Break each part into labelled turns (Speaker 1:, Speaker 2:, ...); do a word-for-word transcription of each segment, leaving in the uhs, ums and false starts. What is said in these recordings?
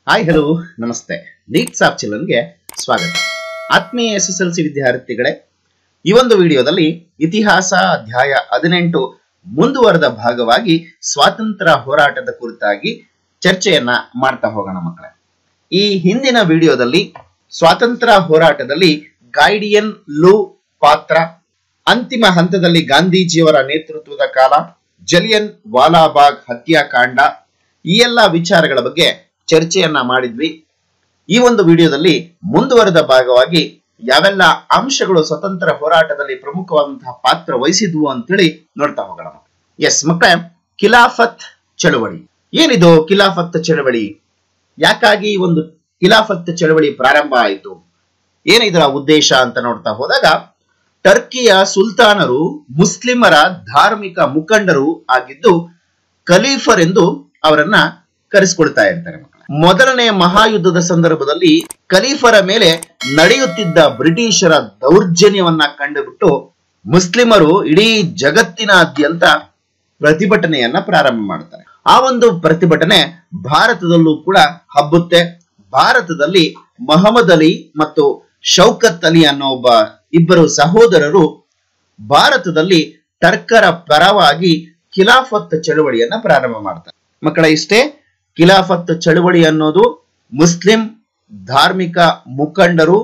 Speaker 1: Hi hello ನಮಸ್ತೆ. Neat ಸಾಫ್ ಚಿಲ್ಲನ್ಗೆ ಸ್ವಾಗತ. ಆತ್ಮೀಯ ಎಸ್ ಎಸ್ ಎಲ್ ಸಿ ವಿದ್ಯಾರ್ಥಿಗಳೇ, ಈ ಒಂದು ವಿಡಿಯೋದಲ್ಲಿ ಇತಿಹಾಸ ಅಧ್ಯಾಯ ಹದಿನೆಂಟು ಮುಂದುವರೆದ ಭಾಗವಾಗಿ ಸ್ವಾತಂತ್ರ್ಯ ಹೋರಾಟದ ಕುರಿತಾಗಿ ಚರ್ಚೆಯನ್ನ ಮಾಡ್ತಾ ಹೋಗೋಣ ಮಕ್ಕಳೇ. ಈ ಹಿಂದಿನ ವಿಡಿಯೋದಲ್ಲಿ ಸ್ವಾತಂತ್ರ್ಯ ಹೋರಾಟದಲ್ಲಿ ಗೈಡಿಯನ್ ಲೂ ಪಾತ್ರ, ಅಂತಿಮ ಹಂತದಲ್ಲಿ ಗಾಂಧೀಜಿಯವರ ನೇತೃತ್ವದ ಕಾಲ, ಜಲಿಯನ್ ವಾಲಾಬಾಗ್ ಹತ್ಯಾಕಾಂಡ, ಈ ಎಲ್ಲ ವಿಚಾರಗಳ ಬಗ್ಗೆ ಚರ್ಚೆಯನ್ನ ಮಾಡಿದ್ವಿ. ಈ ಒಂದು ವಿಡಿಯೋದಲ್ಲಿ ಮುಂದುವರೆದ ಭಾಗವಾಗಿ ಯಾವೆಲ್ಲ ಅಂಶಗಳು ಸ್ವತಂತ್ರ ಹೋರಾಟದಲ್ಲಿ ಪ್ರಮುಖವಾದಂತಹ ಪಾತ್ರ ವಹಿಸಿದ್ವು ಅಂತೇಳಿ ನೋಡ್ತಾ ಹೋಗೋಣ. ಎಸ್ ಮಕ್ಕಳೇ, ಖಿಲಾಫತ್ ಚಳವಳಿ ಏನಿದು? ಖಿಲಾಫತ್ ಚಳವಳಿ ಯಾಕಾಗಿ ಈ ಒಂದು ಖಿಲಾಫತ್ ಚಳವಳಿ ಪ್ರಾರಂಭ ಆಯಿತು, ಏನ ಇದರ ಉದ್ದೇಶ ಅಂತ ನೋಡ್ತಾ ಹೋದಾಗ, ಟರ್ಕಿಯ ಸುಲ್ತಾನರು ಮುಸ್ಲಿಮರ ಧಾರ್ಮಿಕ ಮುಖಂಡರು ಆಗಿದ್ದು ಖಲೀಫರ್ ಎಂದು ಅವರನ್ನ ಕರೆಸಿಕೊಳ್ತಾ ಇರ್ತಾರೆ. ಮೊದಲನೇ ಮಹಾಯುದ್ಧದ ಸಂದರ್ಭದಲ್ಲಿ ಖಲೀಫರ ಮೇಲೆ ನಡೆಯುತ್ತಿದ್ದ ಬ್ರಿಟಿಷರ ದೌರ್ಜನ್ಯವನ್ನ ಕಂಡುಬಿಟ್ಟು ಮುಸ್ಲಿಮರು ಇಡೀ ಜಗತ್ತಿನಾದ್ಯಂತ ಪ್ರತಿಭಟನೆಯನ್ನ ಪ್ರಾರಂಭ ಮಾಡ್ತಾರೆ. ಆ ಒಂದು ಪ್ರತಿಭಟನೆ ಭಾರತದಲ್ಲೂ ಕೂಡ ಹಬ್ಬುತ್ತೆ. ಭಾರತದಲ್ಲಿ ಮಹಮ್ಮದ್ ಅಲಿ ಮತ್ತು ಶೌಕತ್ ಅಲಿ ಅನ್ನೋ ಒಬ್ಬ ಇಬ್ಬರು ಸಹೋದರರು ಭಾರತದಲ್ಲಿ ಟರ್ಕರ ಪರವಾಗಿ ಖಿಲಾಫತ್ ಚಳವಳಿಯನ್ನ ಪ್ರಾರಂಭ ಮಾಡ್ತಾರೆ. ಮಕ್ಕಳ ಇಷ್ಟೇ, ಖಿಲಾಫತ್ ಚಳವಳಿ ಅನ್ನೋದು ಮುಸ್ಲಿಂ ಧಾರ್ಮಿಕ ಮುಖಂಡರು,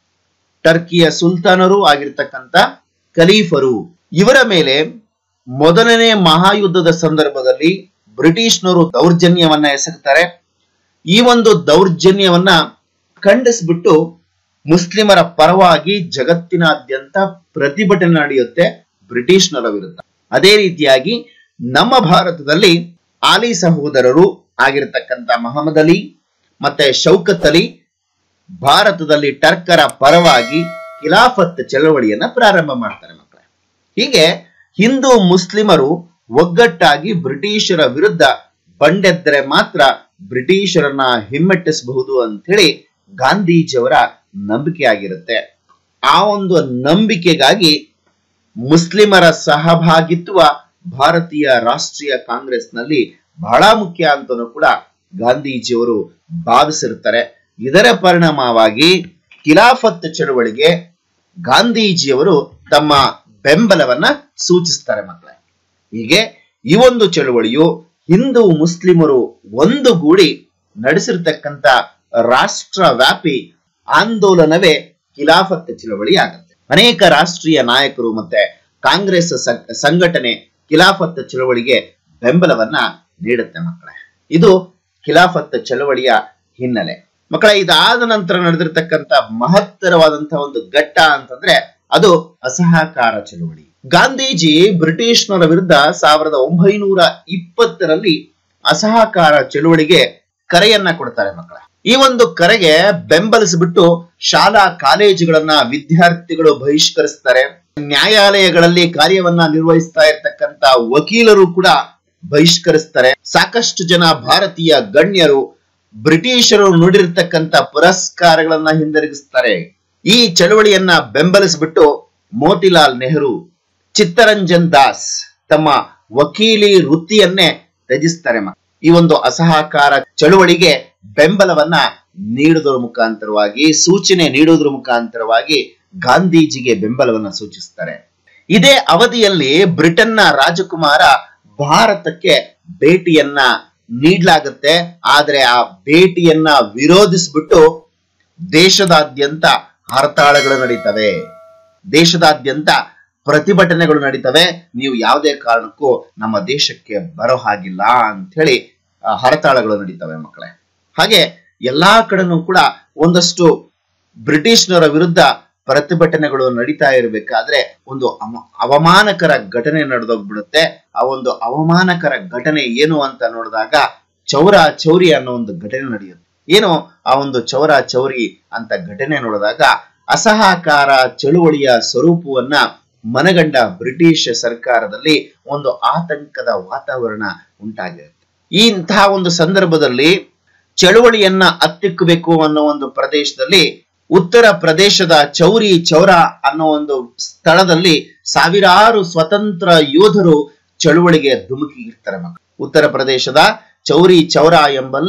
Speaker 1: ಟರ್ಕಿಯ ಸುಲ್ತಾನರು ಆಗಿರ್ತಕ್ಕಂಥ ಖಲೀಫರು, ಇವರ ಮೇಲೆ ಮೊದಲನೇ ಮಹಾಯುದ್ಧದ ಸಂದರ್ಭದಲ್ಲಿ ಬ್ರಿಟಿಷ್ನವರು ದೌರ್ಜನ್ಯವನ್ನ ಎಸಗುತ್ತಾರೆ. ಈ ಒಂದು ದೌರ್ಜನ್ಯವನ್ನ ಖಂಡಿಸ್ಬಿಟ್ಟು ಮುಸ್ಲಿಮರ ಪರವಾಗಿ ಜಗತ್ತಿನಾದ್ಯಂತ ಪ್ರತಿಭಟನೆ ನಡೆಯುತ್ತೆ ಬ್ರಿಟಿಷ್ನರ ವಿರುದ್ಧ. ಅದೇ ರೀತಿಯಾಗಿ ನಮ್ಮ ಭಾರತದಲ್ಲಿ ಆಲಿ ಸಹೋದರರು ಆಗಿರತಕ್ಕಂತ ಮಹಮ್ಮದ್ ಅಲಿ ಮತ್ತೆ ಶೌಕತ್ ಅಲಿ ಭಾರತದಲ್ಲಿ ಟರ್ಕರ ಪರವಾಗಿ ಖಿಲಾಫತ್ ಚಳವಳಿಯನ್ನ ಪ್ರಾರಂಭ ಮಾಡ್ತಾರೆ ಮಕ್ಕಳೇ. ಹೀಗೆ ಹಿಂದೂ ಮುಸ್ಲಿಮರು ಒಗ್ಗಟ್ಟಾಗಿ ಬ್ರಿಟಿಷರ ವಿರುದ್ಧ ಬಂಡೆದ್ದರೆ ಮಾತ್ರ ಬ್ರಿಟಿಷರನ್ನ ಹಿಮ್ಮೆಟ್ಟಿಸಬಹುದು ಅಂತ ಹೇಳಿ ಗಾಂಧೀಜಿಯವರ ನಂಬಿಕೆ ಆಗಿರುತ್ತೆ. ಆ ಒಂದು ನಂಬಿಕೆಗಾಗಿ ಮುಸ್ಲಿಮರ ಸಹಭಾಗಿತ್ವ ಭಾರತೀಯ ರಾಷ್ಟ್ರೀಯ ಕಾಂಗ್ರೆಸ್ನಲ್ಲಿ ಬಹಳ ಮುಖ್ಯ ಅಂತನೂ ಕೂಡ ಗಾಂಧೀಜಿಯವರು ಭಾವಿಸಿರ್ತಾರೆ. ಇದರ ಪರಿಣಾಮವಾಗಿ ಖಿಲಾಫತ್ ಚಳವಳಿಗೆ ಗಾಂಧೀಜಿಯವರು ತಮ್ಮ ಬೆಂಬಲವನ್ನ ಸೂಚಿಸ್ತಾರೆ ಮಕ್ಕಳೇ. ಹೀಗೆ ಈ ಒಂದು ಚಳವಳಿಯು ಹಿಂದೂ ಮುಸ್ಲಿಮರು ಒಂದುಗೂಡಿ ನಡೆಸಿರ್ತಕ್ಕಂಥ ರಾಷ್ಟ್ರವ್ಯಾಪಿ ಆಂದೋಲನವೇ ಖಿಲಾಫತ್ ಚಳವಳಿ ಆಗುತ್ತೆ. ಅನೇಕ ರಾಷ್ಟ್ರೀಯ ನಾಯಕರು ಮತ್ತೆ ಕಾಂಗ್ರೆಸ್ ಸಂಘಟನೆ ಖಿಲಾಫತ್ ಚಳವಳಿಗೆ ಬೆಂಬಲವನ್ನ ನೀಡುತ್ತೆ ಮಕ್ಕಳೇ. ಇದು ಖಿಲಾಫತ್ ಚಳವಳಿಯ ಹಿನ್ನೆಲೆ. ಮಕ್ಕಳ, ಇದಾದ ನಂತರ ನಡೆದಿರ್ತಕ್ಕಂಥ ಮಹತ್ತರವಾದಂತಹ ಒಂದು ಘಟ್ಟ ಅಂತಂದ್ರೆ ಅದು ಅಸಹಕಾರ ಚಳವಳಿ. ಗಾಂಧೀಜಿ ಬ್ರಿಟಿಷ್ನರ ವಿರುದ್ಧ ಸಾವಿರದ ಒಂಬೈನೂರ ಇಪ್ಪತ್ತರಲ್ಲಿ ಅಸಹಕಾರ ಚಳವಳಿಗೆ ಕರೆಯನ್ನ ಕೊಡ್ತಾರೆ ಮಕ್ಕಳ. ಈ ಒಂದು ಕರೆಗೆ ಬೆಂಬಲಿಸಿಬಿಟ್ಟು ಶಾಲಾ ಕಾಲೇಜುಗಳನ್ನ ವಿದ್ಯಾರ್ಥಿಗಳು ಬಹಿಷ್ಕರಿಸ್ತಾರೆ. ನ್ಯಾಯಾಲಯಗಳಲ್ಲಿ ಕಾರ್ಯವನ್ನ ನಿರ್ವಹಿಸ್ತಾ ಇರ್ತಕ್ಕಂಥ ವಕೀಲರು ಕೂಡ ಬಹಿಷ್ಕರಿಸ್ತಾರೆ. ಸಾಕಷ್ಟು ಜನ ಭಾರತೀಯ ಗಣ್ಯರು ಬ್ರಿಟಿಷರು ನೀಡಿರ್ತಕ್ಕಂಥ ಪುರಸ್ಕಾರಗಳನ್ನ ಹಿಂದಿರುಗಿಸ್ತಾರೆ. ಈ ಚಳವಳಿಯನ್ನ ಬೆಂಬಲಿಸಿಬಿಟ್ಟು ಮೋತಿಲಾಲ್ ನೆಹರು, ಚಿತ್ತರಂಜನ್ ದಾಸ್ ತಮ್ಮ ವಕೀಲಿ ವೃತ್ತಿಯನ್ನೇ ತ್ಯಜಿಸ್ತಾರೆ. ಈ ಒಂದು ಅಸಹಕಾರ ಚಳವಳಿಗೆ ಬೆಂಬಲವನ್ನ ನೀಡುವುದರ ಮುಖಾಂತರವಾಗಿ, ಸೂಚನೆ ನೀಡುವುದರ ಮುಖಾಂತರವಾಗಿ ಗಾಂಧೀಜಿಗೆ ಬೆಂಬಲವನ್ನ ಸೂಚಿಸ್ತಾರೆ. ಇದೇ ಅವಧಿಯಲ್ಲಿ ಬ್ರಿಟನ್ನ ರಾಜಕುಮಾರ ಭಾರತಕ್ಕೆ ಭೇಟಿಯನ್ನ ನೀಡಲಾಗುತ್ತೆ. ಆದ್ರೆ ಆ ಭೇಟಿಯನ್ನ ವಿರೋಧಿಸ್ಬಿಟ್ಟು ದೇಶದಾದ್ಯಂತ ಹರತಾಳಗಳು ನಡೀತವೆ, ದೇಶದಾದ್ಯಂತ ಪ್ರತಿಭಟನೆಗಳು ನಡೀತವೆ. ನೀವು ಯಾವುದೇ ಕಾರಣಕ್ಕೂ ನಮ್ಮ ದೇಶಕ್ಕೆ ಬರೋ ಹಾಗಿಲ್ಲ ಅಂತ ಹೇಳಿ ಹರತಾಳಗಳು ನಡೀತವೆ ಮಕ್ಕಳೇ. ಹಾಗೆ ಎಲ್ಲಾ ಕಡೆನೂ ಕೂಡ ಒಂದಷ್ಟು ಬ್ರಿಟಿಷ್ನರ ವಿರುದ್ಧ ಪ್ರತಿಭಟನೆಗಳು ನಡೀತಾ ಇರಬೇಕಾದ್ರೆ ಒಂದು ಅವಮಾನಕರ ಘಟನೆ ನಡೆದೋಗ್ಬಿಡುತ್ತೆ. ಆ ಒಂದು ಅವಮಾನಕರ ಘಟನೆ ಏನು ಅಂತ ನೋಡಿದಾಗ ಚೌರ ಚೌರಿ ಅನ್ನೋ ಒಂದು ಘಟನೆ ನಡೆಯುತ್ತೆ. ಏನು ಆ ಒಂದು ಚೌರ ಚೌರಿ ಅಂತ ಘಟನೆ ನೋಡಿದಾಗ ಅಸಹಕಾರ ಚಳುವಳಿಯ ಸ್ವರೂಪವನ್ನ ಮನಗಂಡ ಬ್ರಿಟಿಷ್ ಸರ್ಕಾರದಲ್ಲಿ ಒಂದು ಆತಂಕದ ವಾತಾವರಣ ಉಂಟಾಗಿರುತ್ತೆ. ಈ ಇಂತಹ ಒಂದು ಸಂದರ್ಭದಲ್ಲಿ ಚಳುವಳಿಯನ್ನ ಹತ್ತಿಕ್ಕಬೇಕು ಅನ್ನೋ ಒಂದು ಪ್ರದೇಶದಲ್ಲಿ, ಉತ್ತರ ಪ್ರದೇಶದ ಚೌರಿ ಚೌರ ಅನ್ನೋ ಒಂದು ಸ್ಥಳದಲ್ಲಿ ಸಾವಿರಾರು ಸ್ವತಂತ್ರ ಯೋಧರು ಚಳುವಳಿಗೆ ಧುಮುಕಿ ಇರ್ತಾರೆ ಮಕ್ಕಳು. ಉತ್ತರ ಪ್ರದೇಶದ ಚೌರಿ ಚೌರ ಎಂಬಲ್ಲಿ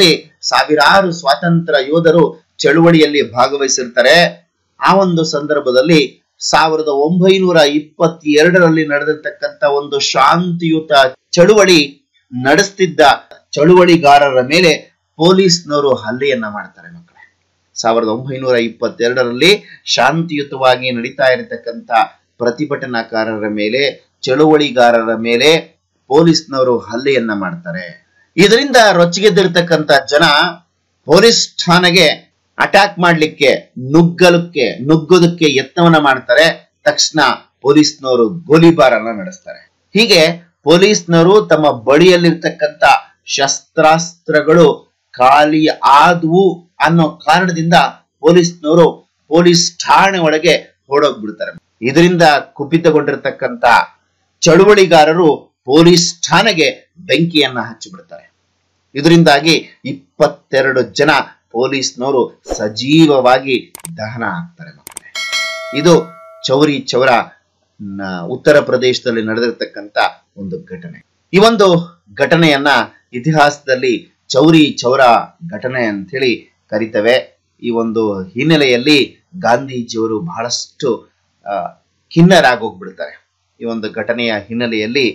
Speaker 1: ಸಾವಿರಾರು ಸ್ವಾತಂತ್ರ್ಯ ಯೋಧರು ಚಳುವಳಿಯಲ್ಲಿ ಭಾಗವಹಿಸಿರ್ತಾರೆ. ಆ ಒಂದು ಸಂದರ್ಭದಲ್ಲಿ ಸಾವಿರದ ಒಂಬೈನೂರ ಇಪ್ಪತ್ತೆರಡರಲ್ಲಿ ನಡೆದಿರ್ತಕ್ಕಂಥ ಒಂದು ಶಾಂತಿಯುತ ಚಳುವಳಿ ನಡೆಸ್ತಿದ್ದ ಚಳುವಳಿಗಾರರ ಮೇಲೆ ಪೊಲೀಸ್ನವರು ಹಲ್ಲೆಯನ್ನ ಮಾಡ್ತಾರೆ ಮಕ್ಕಳೇ. ಸಾವಿರದ ಒಂಬೈನೂರ ಇಪ್ಪತ್ತೆರಡರಲ್ಲಿ ಶಾಂತಿಯುತವಾಗಿ ನಡೀತಾ ಇರತಕ್ಕಂಥ ಪ್ರತಿಭಟನಾಕಾರರ ಮೇಲೆ, ಚಳುವಳಿಗಾರರ ಮೇಲೆ ಪೊಲೀಸ್ನವರು ಹಲ್ಲೆಯನ್ನ ಮಾಡ್ತಾರೆ. ಇದರಿಂದ ರೊಚ್ಚಿಗೆದ್ದಿರ್ತಕ್ಕಂಥ ಜನ ಪೊಲೀಸ್ ಠಾಣೆಗೆ ಅಟ್ಯಾಕ್ ಮಾಡ್ಲಿಕ್ಕೆ, ನುಗ್ಗಲಕ್ಕೆ ನುಗ್ಗೋದಕ್ಕೆ ಯತ್ನವನ್ನ ಮಾಡ್ತಾರೆ. ತಕ್ಷಣ ಪೊಲೀಸ್ನವರು ಗೋಲಿಬಾರನ್ನ ನಡೆಸ್ತಾರೆ. ಹೀಗೆ ಪೊಲೀಸ್ನವರು ತಮ್ಮ ಬಳಿಯಲ್ಲಿರ್ತಕ್ಕಂಥ ಶಸ್ತ್ರಾಸ್ತ್ರಗಳು ಖಾಲಿ ಆದವು ಅನ್ನೋ ಕಾರಣದಿಂದ ಪೊಲೀಸ್ನವರು ಪೊಲೀಸ್ ಠಾಣೆ ಒಳಗೆ ಓಡೋಗ್ಬಿಡ್ತಾರೆ. ಇದರಿಂದ ಕುಪಿತಗೊಂಡಿರ್ತಕ್ಕಂಥ ಚಳುವಳಿಗಾರರು ಪೊಲೀಸ್ ಠಾಣೆಗೆ ಬೆಂಕಿಯನ್ನ ಹಚ್ಚಿಬಿಡ್ತಾರೆ. ಇದರಿಂದಾಗಿ ಇಪ್ಪತ್ತೆರಡು ಜನ ಪೊಲೀಸ್ನವರು ಸಜೀವವಾಗಿ ದಹನ ಆಗ್ತಾರೆ ಮಕ್ಕಳೇ. ಇದು ಚೌರಿ ಚೌರ ಉತ್ತರ ಪ್ರದೇಶದಲ್ಲಿ ನಡೆದಿರ್ತಕ್ಕಂಥ ಒಂದು ಘಟನೆ. ಈ ಒಂದು ಘಟನೆಯನ್ನ ಇತಿಹಾಸದಲ್ಲಿ ಚೌರಿ ಚೌರ ಘಟನೆ ಅಂತ ಹೇಳಿ ಕರಿತೇವೆ. ಈ ಒಂದು ಹಿನ್ನೆಲೆಯಲ್ಲಿ ಗಾಂಧೀಜಿಯವರು ಬಹಳಷ್ಟು ಅಹ್ ಖಿನ್ನರಾಗೋಗ್ಬಿಡ್ತಾರೆ. ಈ ಒಂದು ಘಟನೆಯ ಹಿನ್ನೆಲೆಯಲ್ಲಿ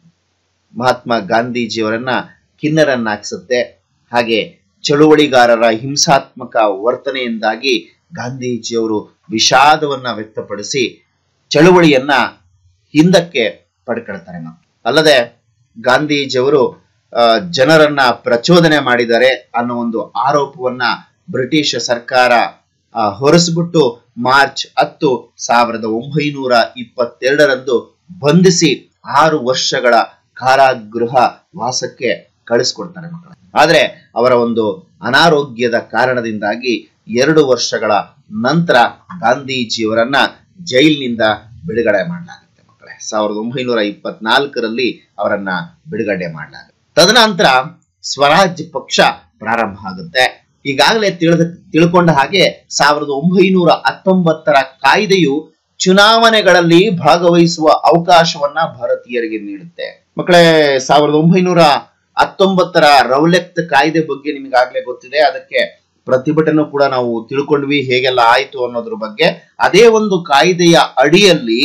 Speaker 1: ಮಹಾತ್ಮ ಗಾಂಧೀಜಿಯವರನ್ನ ಖಿನ್ನರನ್ನಾಗಿಸುತ್ತೆ. ಹಾಗೆ ಚಳುವಳಿಗಾರರ ಹಿಂಸಾತ್ಮಕ ವರ್ತನೆಯಿಂದಾಗಿ ಗಾಂಧೀಜಿಯವರು ವಿಷಾದವನ್ನ ವ್ಯಕ್ತಪಡಿಸಿ ಚಳುವಳಿಯನ್ನ ಹಿಂದಕ್ಕೆ ಪಡ್ಕೊಳ್ತಾರೆ. ಅಲ್ಲದೆ ಗಾಂಧೀಜಿಯವರು ಜನರನ್ನ ಪ್ರಚೋದನೆ ಮಾಡಿದ್ದಾರೆ ಅನ್ನೋ ಒಂದು ಆರೋಪವನ್ನ ಬ್ರಿಟಿಷ್ ಸರ್ಕಾರ ಹೊರಸ್ಬಿಟ್ಟು ಮಾರ್ಚ್ ಹತ್ತು ಸಾವಿರದ ಒಂಬೈನೂರ ಇಪ್ಪತ್ತೆರಡರಂದು ಬಂಧಿಸಿ ಆರು ವರ್ಷಗಳ ಕಾರಾಗೃಹ ವಾಸಕ್ಕೆ ಕಳಿಸ್ಕೊಡ್ತಾರೆ ಮಕ್ಕಳು. ಆದ್ರೆ ಅವರ ಒಂದು ಅನಾರೋಗ್ಯದ ಕಾರಣದಿಂದಾಗಿ ಎರಡು ವರ್ಷಗಳ ನಂತರ ಗಾಂಧೀಜಿಯವರನ್ನ ಜೈಲಿನಿಂದ ಬಿಡುಗಡೆ ಮಾಡಲಾಗುತ್ತೆ ಮಕ್ಕಳೇ. ಸಾವಿರದ ಒಂಬೈನೂರ ಇಪ್ಪತ್ನಾಲ್ಕರಲ್ಲಿ ಅವರನ್ನ ಬಿಡುಗಡೆ ಮಾಡಲಾಗುತ್ತೆ. ತದನಂತರ ಸ್ವರಾಜ್ ಪಕ್ಷ ಪ್ರಾರಂಭ ಆಗುತ್ತೆ. ಈಗಾಗಲೇ ತಿಳಿದ ತಿಳ್ಕೊಂಡ ಹಾಗೆ ಸಾವಿರದ ಒಂಬೈನೂರ ಹತ್ತೊಂಬತ್ತರ ಕಾಯ್ದೆಯು ಚುನಾವಣೆಗಳಲ್ಲಿ ಭಾಗವಹಿಸುವ ಅವಕಾಶವನ್ನ ಭಾರತೀಯರಿಗೆ ನೀಡುತ್ತೆ ಮಕ್ಕಳೇ. ಸಾವಿರದ ಒಂಬೈನೂರ ಹತ್ತೊಂಬತ್ತರ ರೌಲಟ್ ಕಾಯ್ದೆ ಬಗ್ಗೆ ನಿಮಗಾಗ್ಲೇ ಗೊತ್ತಿದೆ. ಅದಕ್ಕೆ ಪ್ರತಿಭಟನೆ ಕೂಡ ನಾವು ತಿಳ್ಕೊಂಡ್ವಿ, ಹೇಗೆಲ್ಲ ಆಯ್ತು ಅನ್ನೋದ್ರ ಬಗ್ಗೆ. ಅದೇ ಒಂದು ಕಾಯ್ದೆಯ ಅಡಿಯಲ್ಲಿ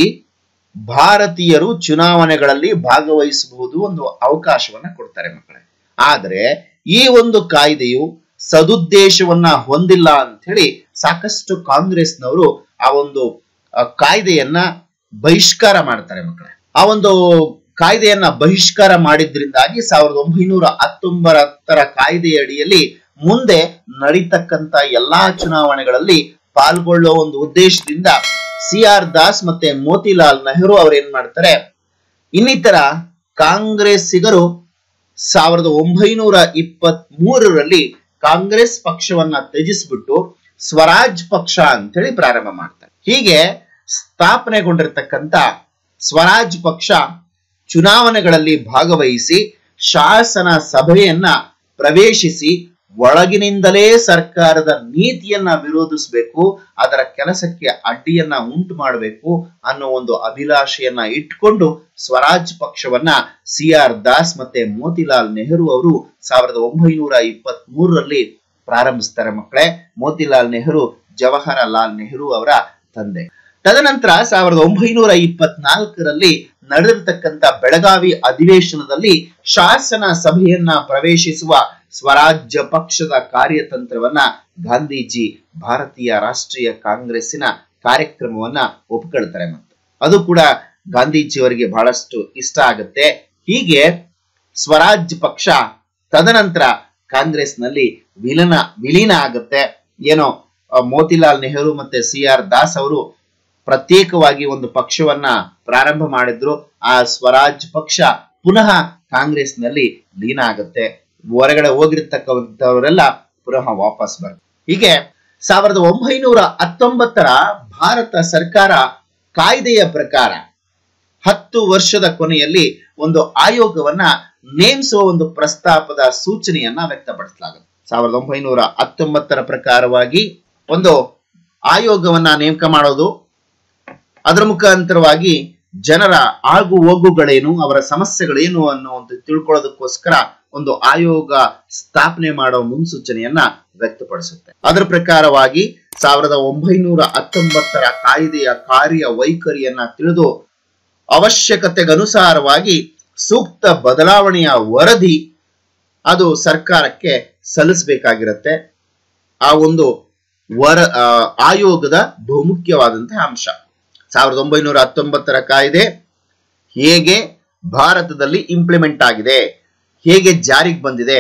Speaker 1: ಭಾರತೀಯರು ಚುನಾವಣೆಗಳಲ್ಲಿ ಭಾಗವಹಿಸಬಹುದು ಒಂದು ಅವಕಾಶವನ್ನ ಕೊಡ್ತಾರೆ ಮಕ್ಕಳೇ. ಆದ್ರೆ ಈ ಒಂದು ಕಾಯ್ದೆಯು ಸದುದ್ದೇಶವನ್ನ ಹೊಂದಿಲ್ಲ ಅಂತ ಹೇಳಿ ಸಾಕಷ್ಟು ಕಾಂಗ್ರೆಸ್ನವರು ಆ ಒಂದು ಕಾಯ್ದೆಯನ್ನ ಬಹಿಷ್ಕಾರ ಮಾಡ್ತಾರೆ ಮಕ್ಕಳೇ. ಆ ಒಂದು ಕಾಯ್ದೆಯನ್ನ ಬಹಿಷ್ಕಾರ ಮಾಡಿದ್ರಿಂದಾಗಿ ಸಾವಿರದ ಒಂಬೈನೂರ ಹತ್ತೊಂಬತ್ತರ ಕಾಯ್ದೆಯ ಅಡಿಯಲ್ಲಿ ಮುಂದೆ ನಡೀತಕ್ಕಂತ ಎಲ್ಲಾ ಚುನಾವಣೆಗಳಲ್ಲಿ ಪಾಲ್ಗೊಳ್ಳೋ ಒಂದು ಉದ್ದೇಶದಿಂದ ಸಿ ಆರ್ ದಾಸ್ ಮತ್ತೆ ಮೋತಿಲಾಲ್ ನೆಹರು ಅವ್ರು ಏನ್ ಮಾಡ್ತಾರೆ, ಇನ್ನಿತರ ಕಾಂಗ್ರೆಸ್ಸಿಗರು ಸಾವಿರದ ಒಂಬೈನೂರ ಇಪ್ಪತ್ತ್ ಮೂರರಲ್ಲಿ ಕಾಂಗ್ರೆಸ್ ಪಕ್ಷವನ್ನ ತ್ಯಜಿಸ್ಬಿಟ್ಟು ಸ್ವರಾಜ್ ಪಕ್ಷ ಅಂತ ಹೇಳಿ ಪ್ರಾರಂಭ ಮಾಡ್ತಾರೆ. ಹೀಗೆ ಸ್ಥಾಪನೆಗೊಂಡಿರ್ತಕ್ಕಂಥ ಸ್ವರಾಜ್ ಪಕ್ಷ ಚುನಾವಣೆಗಳಲ್ಲಿ ಭಾಗವಹಿಸಿ ಶಾಸನ ಸಭೆಯನ್ನ ಪ್ರವೇಶಿಸಿ ಒಳಗಿನಿಂದಲೇ ಸರ್ಕಾರದ ನೀತಿಯನ್ನ ವಿರೋಧಿಸಬೇಕು, ಅದರ ಕೆಲಸಕ್ಕೆ ಅಡ್ಡಿಯನ್ನ ಉಂಟು ಮಾಡಬೇಕು ಅನ್ನೋ ಒಂದು ಅಭಿಲಾಷೆಯನ್ನ ಇಟ್ಕೊಂಡು ಸ್ವರಾಜ್ ಪಕ್ಷವನ್ನ ಸಿ ಆರ್ ದಾಸ್ ಮತ್ತೆ ಮೋತಿಲಾಲ್ ನೆಹರು ಅವರು ಸಾವಿರದ ಒಂಬೈನೂರ ಇಪ್ಪತ್ತ್ ಮೂರರಲ್ಲಿ ಪ್ರಾರಂಭಿಸ್ತಾರೆ ಮಕ್ಕಳೇ. ಮೋತಿಲಾಲ್ ನೆಹರು ಜವಾಹರಲಾಲ್ ನೆಹರು ಅವರ ತಂದೆ. ತದನಂತರ ಸಾವಿರದ ಒಂಬೈನೂರ ಇಪ್ಪತ್ನಾಲ್ಕರಲ್ಲಿ ನಡೆದಿರ್ತಕ್ಕಂಥ ಬೆಳಗಾವಿ ಅಧಿವೇಶನದಲ್ಲಿ ಶಾಸನ ಸಭೆಯನ್ನ ಪ್ರವೇಶಿಸುವ ಸ್ವರಾಜ್ಯ ಪಕ್ಷದ ಕಾರ್ಯತಂತ್ರವನ್ನ ಗಾಂಧೀಜಿ ಭಾರತೀಯ ರಾಷ್ಟ್ರೀಯ ಕಾಂಗ್ರೆಸ್ಸಿನ ಕಾರ್ಯಕ್ರಮವನ್ನ ಒಪ್ಕೊಳ್ತಾರೆ. ಮತ್ತು ಅದು ಕೂಡ ಗಾಂಧೀಜಿಯವರಿಗೆ ಬಹಳಷ್ಟು ಇಷ್ಟ ಆಗುತ್ತೆ. ಹೀಗೆ ಸ್ವರಾಜ್ ಪಕ್ಷ ತದನಂತರ ಕಾಂಗ್ರೆಸ್ನಲ್ಲಿ ವಿಲೀನ ವಿಲೀನ ಆಗುತ್ತೆ. ಏನೋ ಮೋತಿಲಾಲ್ ನೆಹರು ಮತ್ತೆ ಸಿ ಆರ್ ದಾಸ್ ಅವರು ಪ್ರತ್ಯೇಕವಾಗಿ ಒಂದು ಪಕ್ಷವನ್ನ ಪ್ರಾರಂಭ ಮಾಡಿದ್ರು. ಆ ಸ್ವರಾಜ್ ಪಕ್ಷ ಪುನಃ ಕಾಂಗ್ರೆಸ್ನಲ್ಲಿ ಲೀನ ಆಗುತ್ತೆ. ಹೊರಗಡೆ ಹೋಗಿರ್ತಕ್ಕಂಥವರೆಲ್ಲ ಪುನಃ ವಾಪಸ್ ಬರ್ತಾರೆ. ಹೀಗೆ ಸಾವಿರದ ಒಂಬೈನೂರ ಹತ್ತೊಂಬತ್ತರ ಭಾರತ ಸರ್ಕಾರ ಕಾಯ್ದೆಯ ಪ್ರಕಾರ ಹತ್ತು ವರ್ಷದ ಕೊನೆಯಲ್ಲಿ ಒಂದು ಆಯೋಗವನ್ನ ನೇಮಿಸುವ ಒಂದು ಪ್ರಸ್ತಾಪದ ಸೂಚನೆಯನ್ನ ವ್ಯಕ್ತಪಡಿಸಲಾಗುತ್ತೆ. ಸಾವಿರದ ಒಂಬೈನೂರ ಹತ್ತೊಂಬತ್ತರ ಪ್ರಕಾರವಾಗಿ ಒಂದು ಆಯೋಗವನ್ನ ನೇಮಕ ಮಾಡೋದು, ಅದರ ಮುಖಾಂತರವಾಗಿ ಜನರ ಆಗು ಹೋಗುಗಳೇನು, ಅವರ ಸಮಸ್ಯೆಗಳೇನು ಅನ್ನೋ ಒಂದು ತಿಳ್ಕೊಳ್ಳೋದಕ್ಕೋಸ್ಕರ ಒಂದು ಆಯೋಗ ಸ್ಥಾಪನೆ ಮಾಡೋ ಮುನ್ಸೂಚನೆಯನ್ನ ವ್ಯಕ್ತಪಡಿಸುತ್ತೆ. ಅದರ ಪ್ರಕಾರವಾಗಿ ಸಾವಿರದ ಒಂಬೈನೂರ ಹತ್ತೊಂಬತ್ತರ ಕಾಯ್ದೆಯ ಕಾರ್ಯ ವೈಖರಿಯನ್ನ ತಿಳಿದು ಅವಶ್ಯಕತೆಗನುಸಾರವಾಗಿ ಸೂಕ್ತ ಬದಲಾವಣೆಯ ವರದಿ ಅದು ಸರ್ಕಾರಕ್ಕೆ ಸಲ್ಲಿಸಬೇಕಾಗಿರುತ್ತೆ. ಆ ಒಂದು ವರ ಆಯೋಗದ ಬಹುಮುಖ್ಯವಾದಂತಹ ಅಂಶ ಸಾವಿರದ ಒಂಬೈನೂರ ಹತ್ತೊಂಬತ್ತರ ಕಾಯ್ದೆ ಹೇಗೆ ಭಾರತದಲ್ಲಿ ಇಂಪ್ಲಿಮೆಂಟ್ ಆಗಿದೆ, ಹೇಗೆ ಜಾರಿಗೆ ಬಂದಿದೆ,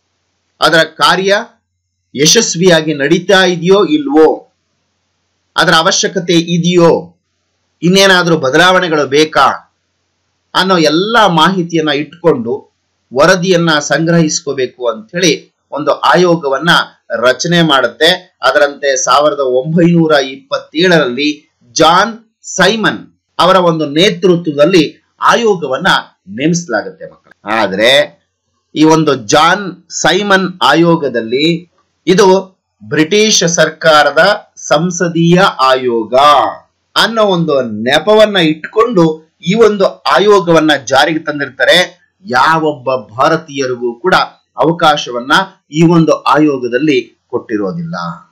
Speaker 1: ಅದರ ಕಾರ್ಯ ಯಶಸ್ವಿಯಾಗಿ ನಡೀತಾ ಇದೆಯೋ ಇಲ್ವೋ, ಅದರ ಅವಶ್ಯಕತೆ ಇದೆಯೋ, ಇನ್ನೇನಾದ್ರೂ ಬದಲಾವಣೆಗಳು ಬೇಕಾ ಅನ್ನೋ ಎಲ್ಲಾ ಮಾಹಿತಿಯನ್ನ ಇಟ್ಕೊಂಡು ವರದಿಯನ್ನ ಸಂಗ್ರಹಿಸ್ಕೋಬೇಕು ಅಂತ ಹೇಳಿ ಒಂದು ಆಯೋಗವನ್ನ ರಚನೆ ಮಾಡುತ್ತೆ. ಅದರಂತೆ ಸಾವಿರದ ಒಂಬೈನೂರ ಇಪ್ಪತ್ತೇಳರಲ್ಲಿ ಜಾನ್ ಸೈಮನ್ ಅವರ ಒಂದು ನೇತೃತ್ವದಲ್ಲಿ ಆಯೋಗವನ್ನ ನೇಮಿಸಲಾಗುತ್ತೆ ಮಕ್ಕಳು. ಆದ್ರೆ ಈ ಒಂದು ಜಾನ್ ಸೈಮನ್ ಆಯೋಗದಲ್ಲಿ ಇದು ಬ್ರಿಟಿಷ್ ಸರ್ಕಾರದ ಸಂಸದೀಯ ಆಯೋಗ ಅನ್ನೋ ಒಂದು ನೆಪವನ್ನ ಇಟ್ಕೊಂಡು ಈ ಒಂದು ಆಯೋಗವನ್ನ ಜಾರಿಗೆ ತಂದಿರ್ತಾರೆ. ಯಾವೊಬ್ಬ ಭಾರತೀಯರಿಗೂ ಕೂಡ ಅವಕಾಶವನ್ನ ಈ ಒಂದು ಆಯೋಗದಲ್ಲಿ ಕೊಟ್ಟಿರೋದಿಲ್ಲ.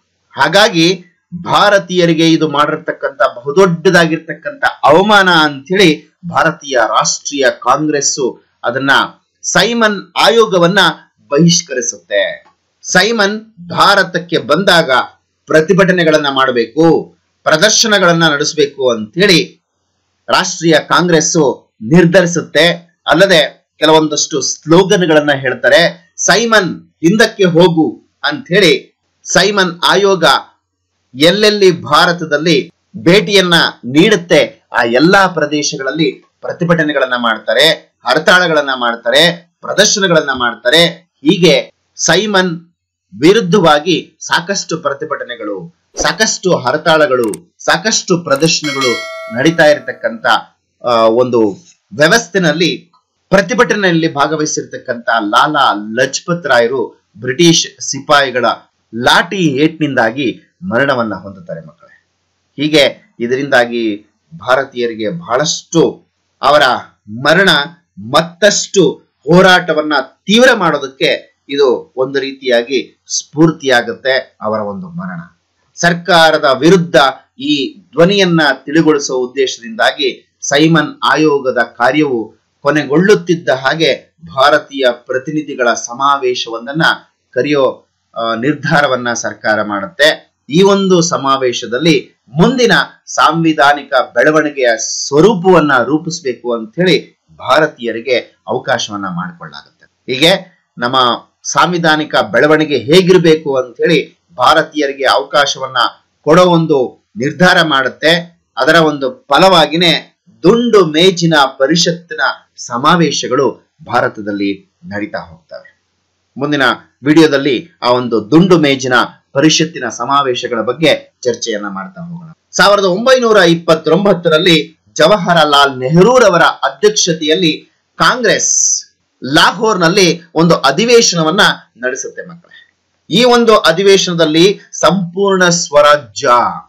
Speaker 1: ಹಾಗಾಗಿ ಭಾರತೀಯರಿಗೆ ಇದು ಮಾಡಿರ್ತಕ್ಕಂಥ ಬಹುದೊಡ್ಡದಾಗಿರ್ತಕ್ಕಂಥ ಅವಮಾನ ಅಂತೇಳಿ ಭಾರತೀಯ ರಾಷ್ಟ್ರೀಯ ಕಾಂಗ್ರೆಸ್ ಅದನ್ನ ಸೈಮನ್ ಆಯೋಗವನ್ನ ಬಹಿಷ್ಕರಿಸುತ್ತೆ. ಸೈಮನ್ ಭಾರತಕ್ಕೆ ಬಂದಾಗ ಪ್ರತಿಭಟನೆಗಳನ್ನ ಮಾಡಬೇಕು, ಪ್ರದರ್ಶನಗಳನ್ನ ನಡೆಸಬೇಕು ಅಂತೇಳಿ ರಾಷ್ಟ್ರೀಯ ಕಾಂಗ್ರೆಸ್ ನಿರ್ಧರಿಸುತ್ತೆ. ಅಲ್ಲದೆ ಕೆಲವೊಂದಷ್ಟು ಸ್ಲೋಗನ್ಗಳನ್ನ ಹೇಳ್ತಾರೆ. ಸೈಮನ್ ಹಿಂದಕ್ಕೆ ಹೋಗು ಅಂತ ಹೇಳಿ ಸೈಮನ್ ಆಯೋಗ ಎಲ್ಲೆಲ್ಲಿ ಭಾರತದಲ್ಲಿ ಭೇಟಿಯನ್ನ ನೀಡುತ್ತೆ ಆ ಎಲ್ಲಾ ಪ್ರದೇಶಗಳಲ್ಲಿ ಪ್ರತಿಭಟನೆಗಳನ್ನ ಮಾಡ್ತಾರೆ, ಹರತಾಳಗಳನ್ನ ಮಾಡ್ತಾರೆ, ಪ್ರದರ್ಶನಗಳನ್ನ ಮಾಡ್ತಾರೆ. ಹೀಗೆ ಸೈಮನ್ ವಿರುದ್ಧವಾಗಿ ಸಾಕಷ್ಟು ಪ್ರತಿಭಟನೆಗಳು, ಸಾಕಷ್ಟು ಹರತಾಳಗಳು, ಸಾಕಷ್ಟು ಪ್ರದರ್ಶನಗಳು ನಡೀತಾ ಇರತಕ್ಕಂತ ಒಂದು ವ್ಯವಸ್ಥೆನಲ್ಲಿ ಪ್ರತಿಭಟನೆಯಲ್ಲಿ ಭಾಗವಹಿಸಿರ್ತಕ್ಕಂಥ ಲಾಲಾ ಲಜಪತ್ ರಾಯರು ಬ್ರಿಟಿಷ್ ಸಿಪಾಯಿಗಳ ಲಾಠಿ ಏಟ್ನಿಂದಾಗಿ ಮರಣವನ್ನ ಹೊಂದುತ್ತಾರೆ ಮಕ್ಕಳೇ. ಹೀಗೆ ಇದರಿಂದಾಗಿ ಭಾರತೀಯರಿಗೆ ಬಹಳಷ್ಟು ಅವರ ಮರಣ ಮತ್ತಷ್ಟು ಹೋರಾಟವನ್ನ ತೀವ್ರ ಮಾಡೋದಕ್ಕೆ ಇದು ಒಂದು ರೀತಿಯಾಗಿ ಸ್ಫೂರ್ತಿಯಾಗುತ್ತೆ. ಅವರ ಒಂದು ಮರಣ ಸರ್ಕಾರದ ವಿರುದ್ಧ ಈ ಧ್ವನಿಯನ್ನ ತಿಳಿಗೊಳಿಸುವ ಉದ್ದೇಶದಿಂದಾಗಿ ಸೈಮನ್ ಆಯೋಗದ ಕಾರ್ಯವು ಕೊನೆಗೊಳ್ಳುತ್ತಿದ್ದ ಹಾಗೆ ಭಾರತೀಯ ಪ್ರತಿನಿಧಿಗಳ ಸಮಾವೇಶವನ್ನ ಕರೆಯೋ ನಿರ್ಧಾರವನ್ನ ಸರ್ಕಾರ ಮಾಡುತ್ತೆ. ಈ ಒಂದು ಸಮಾವೇಶದಲ್ಲಿ ಮುಂದಿನ ಸಾಂವಿಧಾನಿಕ ಬೆಳವಣಿಗೆಯ ಸ್ವರೂಪವನ್ನ ರೂಪಿಸಬೇಕು ಅಂತ ಹೇಳಿ ಭಾರತೀಯರಿಗೆ ಅವಕಾಶವನ್ನ ಮಾಡಿಕೊಳ್ಳಲಾಗುತ್ತೆ. ಹೀಗೆ ನಮ್ಮ ಸಾಂವಿಧಾನಿಕ ಬೆಳವಣಿಗೆ ಹೇಗಿರಬೇಕು ಅಂತ ಹೇಳಿ ಭಾರತೀಯರಿಗೆ ಅವಕಾಶವನ್ನ ಕೊಡೋ ಒಂದು ನಿರ್ಧಾರ ಮಾಡುತ್ತೆ. ಅದರ ಒಂದು ಫಲವಾಗಿನೇ ದುಂಡು ಮೇಜಿನ ಪರಿಷತ್ತಿನ ಸಮಾವೇಶಗಳು ಭಾರತದಲ್ಲಿ ನಡೀತಾ ಹೋಗ್ತವೆ. ಮುಂದಿನ ವಿಡಿಯೋದಲ್ಲಿ ಆ ಒಂದು ದುಂಡು ಮೇಜಿನ ಪರಿಷತ್ತಿನ ಸಮಾವೇಶಗಳ ಬಗ್ಗೆ ಚರ್ಚೆಯನ್ನ ಮಾಡ್ತಾ ಹೋಗೋಣ. ಸಾವಿರದ ಒಂಬೈನೂರ ಇಪ್ಪತ್ತೊಂಬತ್ತರಲ್ಲಿ ಜವಾಹರಲಾಲ್ ನೆಹರೂರವರ ಅಧ್ಯಕ್ಷತೆಯಲ್ಲಿ ಕಾಂಗ್ರೆಸ್ ಲಾಹೋರ್ನಲ್ಲಿ ಒಂದು ಅಧಿವೇಶನವನ್ನ ನಡೆಸುತ್ತೆ ಮಕ್ಕಳೇ. ಈ ಒಂದು ಅಧಿವೇಶನದಲ್ಲಿ ಸಂಪೂರ್ಣ ಸ್ವರಾಜ್ಯ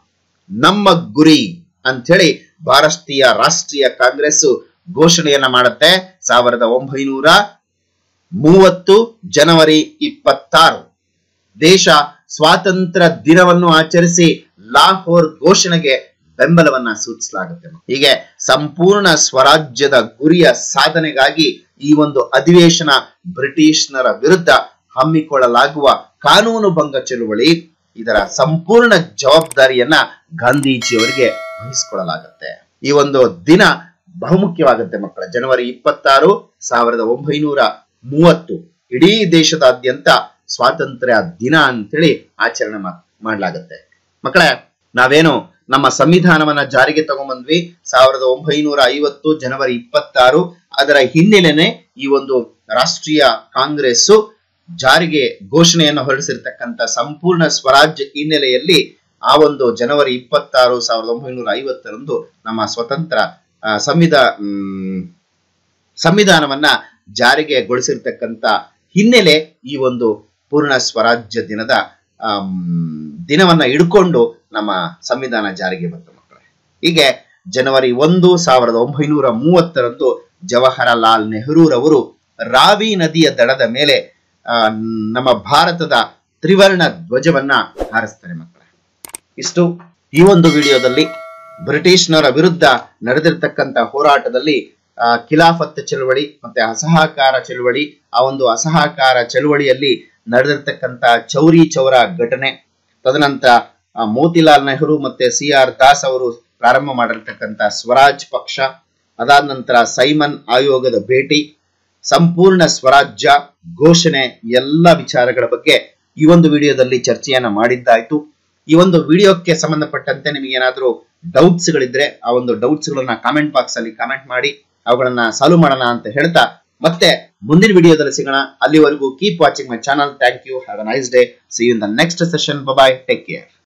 Speaker 1: ನಮ್ಮ ಗುರಿ ಅಂತ ಹೇಳಿ ಭಾರತೀಯ ರಾಷ್ಟ್ರೀಯ ಕಾಂಗ್ರೆಸ್ ಘೋಷಣೆಯನ್ನ ಮಾಡುತ್ತೆ. ಸಾವಿರದ ಒಂಬೈನೂರ ಮೂವತ್ತು ಜನವರಿ ಇಪ್ಪತ್ತಾರು ದೇಶ ಸ್ವಾತಂತ್ರ್ಯ ದಿನವನ್ನು ಆಚರಿಸಿ ಲಾಹೋರ್ ಘೋಷಣೆಗೆ ಬೆಂಬಲವನ್ನ ಸೂಚಿಸಲಾಗುತ್ತೆ. ಹೀಗೆ ಸಂಪೂರ್ಣ ಸ್ವರಾಜ್ಯದ ಗುರಿಯ ಸಾಧನೆಗಾಗಿ ಈ ಒಂದು ಅಧಿವೇಶನ ಬ್ರಿಟಿಷ್ನರ ವಿರುದ್ಧ ಹಮ್ಮಿಕೊಳ್ಳಲಾಗುವ ಕಾನೂನು ಭಂಗ ಚಳುವಳಿ, ಇದರ ಸಂಪೂರ್ಣ ಜವಾಬ್ದಾರಿಯನ್ನ ಗಾಂಧೀಜಿಯವರಿಗೆ ವಹಿಸಿಕೊಳ್ಳಲಾಗುತ್ತೆ. ಈ ಒಂದು ದಿನ ಬಹುಮುಖ್ಯವಾಗುತ್ತೆ ಮಕ್ಕಳ. ಜನವರಿ ಇಪ್ಪತ್ತಾರು ಸಾವಿರದ ಒಂಬೈನೂರ ಮೂವತ್ತು ಇಡೀ ದೇಶದಾದ್ಯಂತ ಸ್ವಾತಂತ್ರ್ಯ ದಿನ ಅಂತೇಳಿ ಆಚರಣೆ ಮಾಡಲಾಗುತ್ತೆ. ಮಕ್ಕಳೇ, ನಾವೇನು ನಮ್ಮ ಸಂವಿಧಾನವನ್ನ ಜಾರಿಗೆ ತಗೊಂಡ್ಬಂದ್ವಿ ಸಾವಿರದ ಒಂಬೈನೂರ ಐವತ್ತು ಜನವರಿ ಇಪ್ಪತ್ತಾರು. ಅದರ ಹಿನ್ನೆಲೆನೆ ಈ ಒಂದು ರಾಷ್ಟ್ರೀಯ ಕಾಂಗ್ರೆಸ್ ಜಾರಿಗೆ ಘೋಷಣೆಯನ್ನು ಹೊರಡಿಸಿರ್ತಕ್ಕಂಥ ಸಂಪೂರ್ಣ ಸ್ವರಾಜ್ಯ ಹಿನ್ನೆಲೆಯಲ್ಲಿ ಆ ಒಂದು ಜನವರಿ ಇಪ್ಪತ್ತಾರು ಸಾವಿರದ ಒಂಬೈನೂರ ಐವತ್ತರಂದು ನಮ್ಮ ಸ್ವತಂತ್ರ ಸಂವಿಧಾ ಸಂವಿಧಾನವನ್ನ ಜಾರಿಗೆ ಗೊಳಿಸಿರ್ತಕ್ಕಂಥ ಹಿನ್ನೆಲೆ ಈ ಒಂದು ಪೂರ್ಣ ಸ್ವರಾಜ್ಯ ದಿನದ ದಿನವನ್ನ ಇಡ್ಕೊಂಡು ನಮ್ಮ ಸಂವಿಧಾನ ಜಾರಿಗೆ ಬಂತು ಮಕ್ಕಳೇ. ಹೀಗೆ ಜನವರಿ ಒಂದು ಸಾವಿರದ ಒಂಬೈನೂರ ಮೂವತ್ತರಂದು ಜವಾಹರಲಾಲ್ ನೆಹರೂರವರು ರಾವಿ ನದಿಯ ದಡದ ಮೇಲೆ ಆ ನಮ್ಮ ಭಾರತದ ತ್ರಿವರ್ಣ ಧ್ವಜವನ್ನ ಹಾರಿಸ್ತಾರೆ ಮಕ್ಕಳೇ. ಇಷ್ಟು ಈ ಒಂದು ವಿಡಿಯೋದಲ್ಲಿ ಬ್ರಿಟಿಷ್ನವರ ವಿರುದ್ಧ ನಡೆದಿರ್ತಕ್ಕಂಥ ಹೋರಾಟದಲ್ಲಿ ಆ ಖಿಲಾಫತ್ ಚಳವಳಿ ಮತ್ತೆ ಅಸಹಕಾರ ಚಳವಳಿ, ಆ ಒಂದು ಅಸಹಕಾರ ಚಳವಳಿಯಲ್ಲಿ ನಡೆದಿರ್ತಕ್ಕಂಥ ಚೌರಿ ಚೌರ ಘಟನೆ, ತದನಂತರ ಮೋತಿಲಾಲ್ ನೆಹರು ಮತ್ತೆ ಸಿ ಆರ್ ದಾಸ್ ಅವರು ಪ್ರಾರಂಭ ಮಾಡಿರ್ತಕ್ಕಂಥ ಸ್ವರಾಜ್ ಪಕ್ಷ, ಅದಾದ ನಂತರ ಸೈಮನ್ ಆಯೋಗದ ಭೇಟಿ, ಸಂಪೂರ್ಣ ಸ್ವರಾಜ್ಯ ಘೋಷಣೆ, ಎಲ್ಲ ವಿಚಾರಗಳ ಬಗ್ಗೆ ಈ ಒಂದು ವಿಡಿಯೋದಲ್ಲಿ ಚರ್ಚೆಯನ್ನ ಮಾಡಿದ್ದಾಯ್ತು. ಈ ಒಂದು ವಿಡಿಯೋಕ್ಕೆ ಸಂಬಂಧಪಟ್ಟಂತೆ ನಿಮಗೆ ಏನಾದರೂ ಡೌಟ್ಸ್ ಗಳಿದ್ರೆ ಆ ಒಂದು ಡೌಟ್ಸ್ ಗಳನ್ನ ಕಾಮೆಂಟ್ ಬಾಕ್ಸ್ ಅಲ್ಲಿ ಕಾಮೆಂಟ್ ಮಾಡಿ ಅವುಗಳನ್ನ ಸಾಲ್ವ್ ಮಾಡೋಣ ಅಂತ ಹೇಳ್ತಾ ಮತ್ತೆ ಮುಂದಿನ ವಿಡಿಯೋದಲ್ಲಿ ಸಿಗೋಣ. ಅಲ್ಲಿವರೆಗೂ keep watching my channel. Thank you. Have a nice day. See you in the next session. Bye bye. Take care.